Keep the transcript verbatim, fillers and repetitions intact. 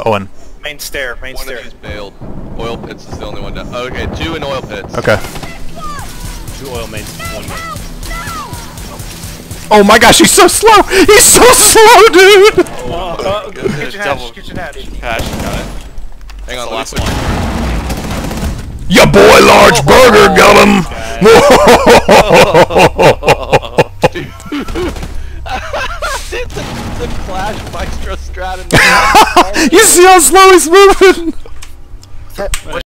Owen. Main stair, main One stair. of these bailed. Oil pits is the only one down. Okay, two in oil pits. Okay. Two oil mains, one main. Oh my gosh, he's so slow! He's so slow, dude! Oh, uh, kitchen Double. hatch, kitchen hatch. Cash, got it. Hang on, That's last the one. Ya boy, large Oh, burger, got him! It's a, it's a Clash Maestro strat. You see how slow he's moving?